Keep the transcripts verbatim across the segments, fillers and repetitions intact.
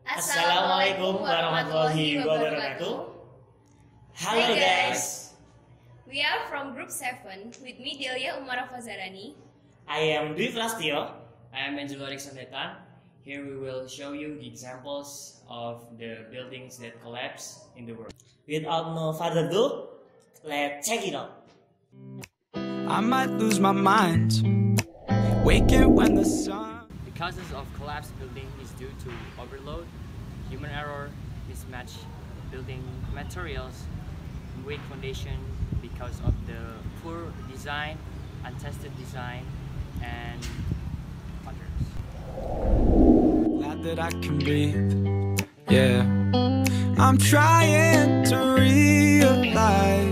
Assalamualaikum warahmatullahi wabarakatuh. Hello guys. We are from Group seven with me Delya, Umara, Fazaarani. I am Dwi Prastiyo. I am Angelo, Ericson, Dethan. Here we will show you the examples of the buildings that collapse in the world. Without no further ado, let's check it out. I might lose my mind waking when the sun. The causes of collapsed building is due to overload, human error, mismatched building materials, weak foundation because of the poor design, untested design, and others. Glad that I can breathe. Yeah, I'm trying to realize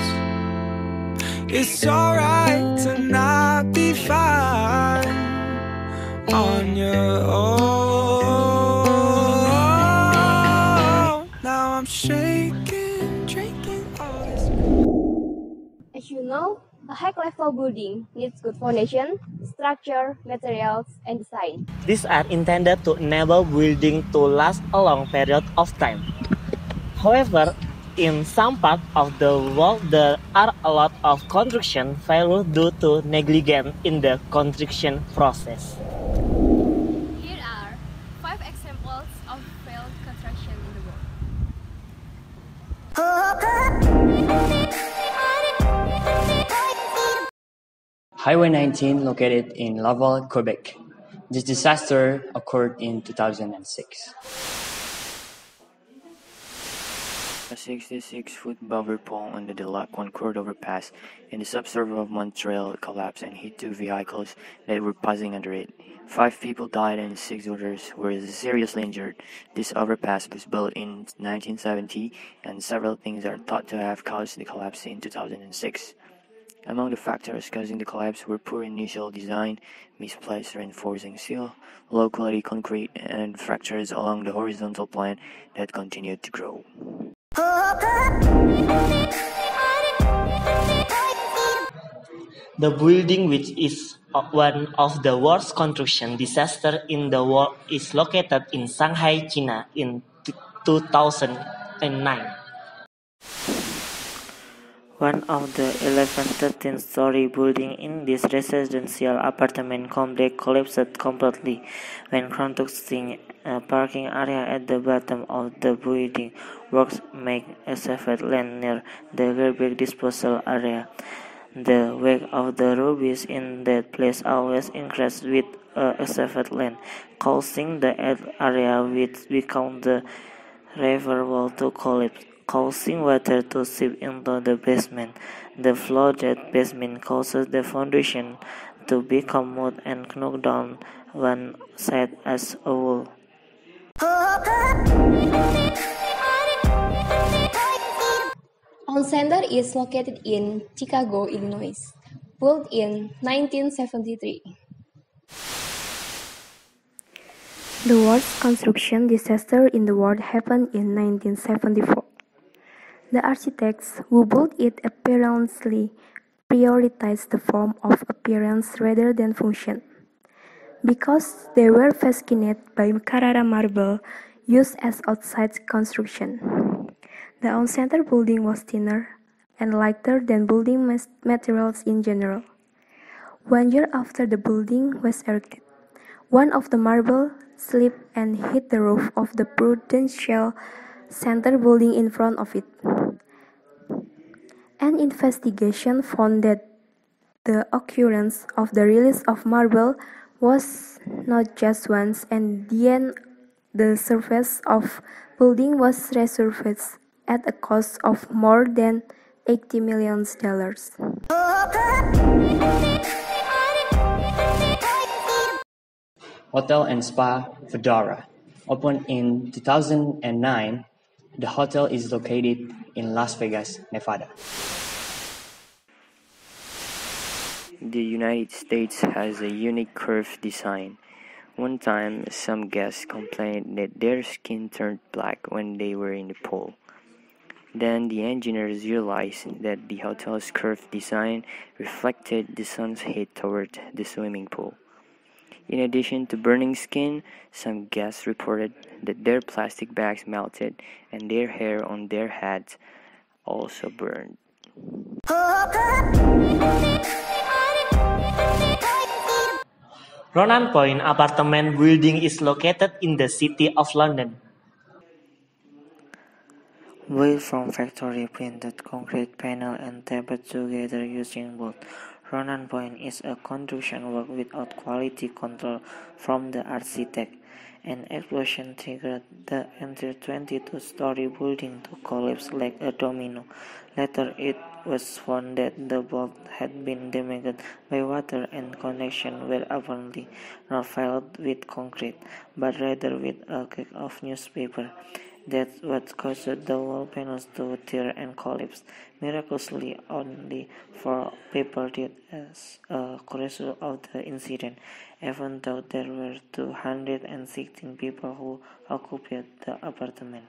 it's alright to not be fine on your own. Now I'm shaking, drinking all this. As you know, a high-level building needs good foundation, structure, materials, and design. These are intended to enable building to last a long period of time. However, in some parts of the world, there are a lot of construction failures due to negligence in the construction process. Here are five examples of failed construction in the world. Highway nineteen located in Laval, Quebec. This disaster occurred in two thousand six. A sixty-six foot boulder pole under the Lacon Court overpass in the suburb of Montreal collapsed and hit two vehicles that were passing under it. Five people died and six others were seriously injured. This overpass was built in nineteen seventy, and several things are thought to have caused the collapse in two thousand six. Among the factors causing the collapse were poor initial design, misplaced reinforcing steel, low-quality concrete, and fractures along the horizontal plane that continued to grow. The building, which is one of the worst construction disasters in the world, is located in Shanghai, China in two thousand nine. One of the eleven thirteen-story buildings in this residential apartment complex collapsed completely when constructing a parking area at the bottom of the building. Works make a safe land near the garbage disposal area. The weight of the rubbish in that place always increased with a excessive land, causing the area which became the reservoir to collapse, causing water to seep into the basement. The flooded basement causes the foundation to become mud and knock down one side as a whole. Our center is located in Chicago, Illinois, built in nineteen seventy-three. The worst construction disaster in the world happened in nineteen seventy-four. The architects who built it apparently prioritized the form of appearance rather than function. Because they were fascinated by Carrara marble used as outside construction. The on-center building was thinner and lighter than building materials in general. One year after the building was erected, one of the marble slipped and hit the roof of the Prudential Center building in front of it. An investigation found that the occurrence of the release of marble was not just once, and then the surface of building was resurfaced at a cost of more than eighty million dollars. Hotel and Spa Fedora. Opened in two thousand nine, the hotel is located in Las Vegas, Nevada. The United States has a unique curved design. One time, some guests complained that their skin turned black when they were in the pool. Then the engineers realized that the hotel's curved design reflected the sun's heat toward the swimming pool. In addition to burning skin, some guests reported that their plastic bags melted and their hair on their heads also burned. Ronan Point apartment building is located in the City of London. Built from factory printed concrete panel and taped together using bolt, Ronan Point is a construction work without quality control from the architect. An explosion triggered the entire twenty-two story building to collapse like a domino. Later, it was found that the bolt had been damaged by water and connections were apparently not filled with concrete, but rather with a cake of newspaper. That's what caused the wall panels to tear and collapse. Miraculously, only four people died as a result of the incident, even though there were two hundred sixteen people who occupied the apartment.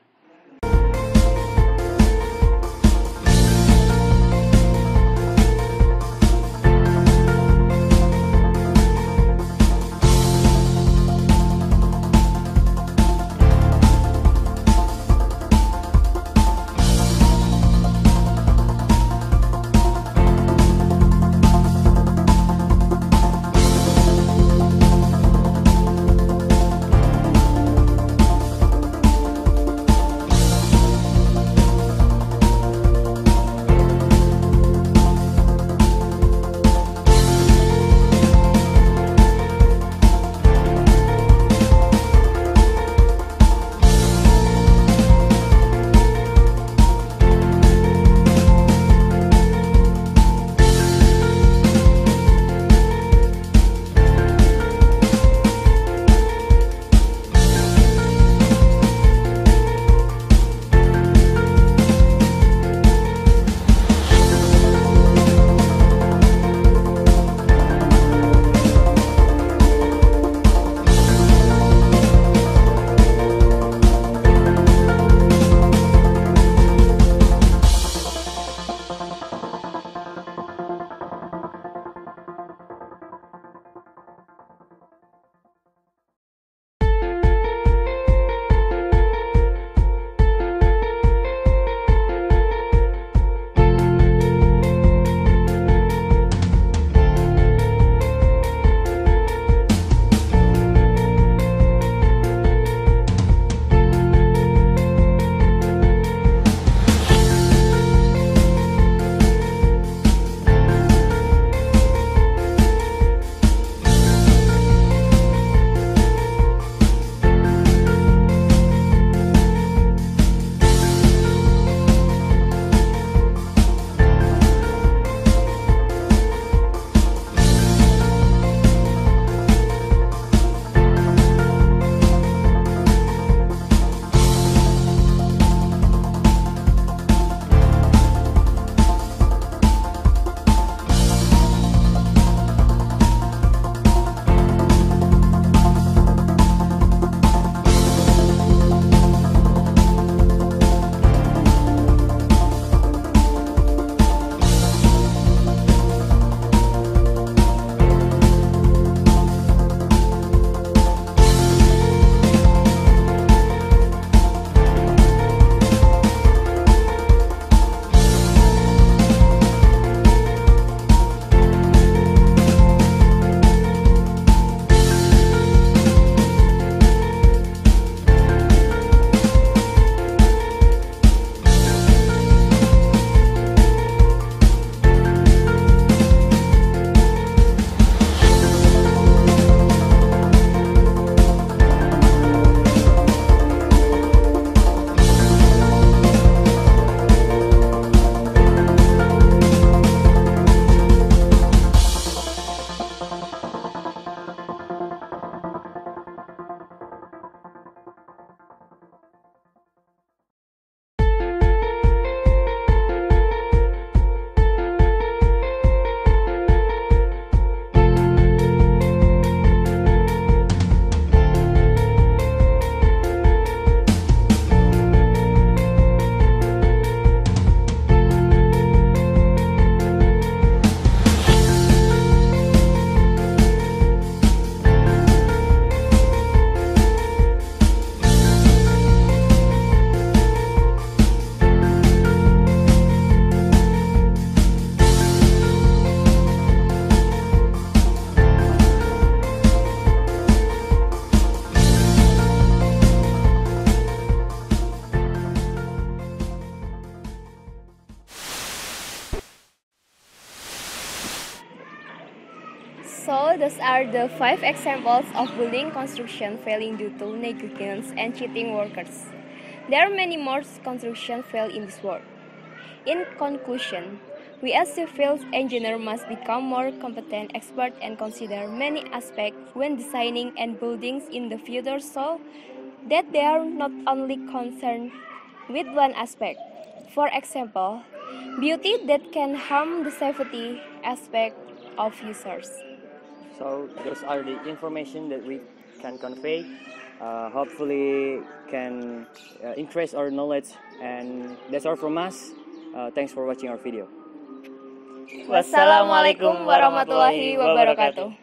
those are the five examples of building construction failing due to negligence and cheating workers. There are many more construction fail in this world. In conclusion, we as civil engineers must become more competent experts and consider many aspects when designing and buildings in the future so that they are not only concerned with one aspect. For example, beauty that can harm the safety aspect of users. So those are the information that we can convey. Uh, hopefully can uh, increase our knowledge, and that's all from us. Uh, thanks for watching our video. Wassalamualaikum warahmatullahi wabarakatuh.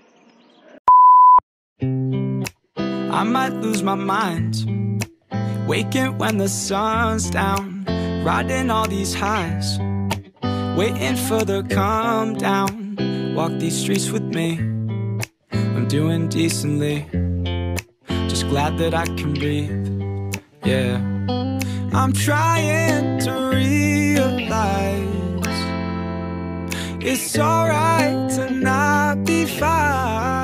I might lose my mind, waking when the sun's down, riding all these highs, waiting for the calm down. Walk these streets with me, I'm doing decently, just glad that I can breathe. Yeah, I'm trying to realize it's alright to not be fine.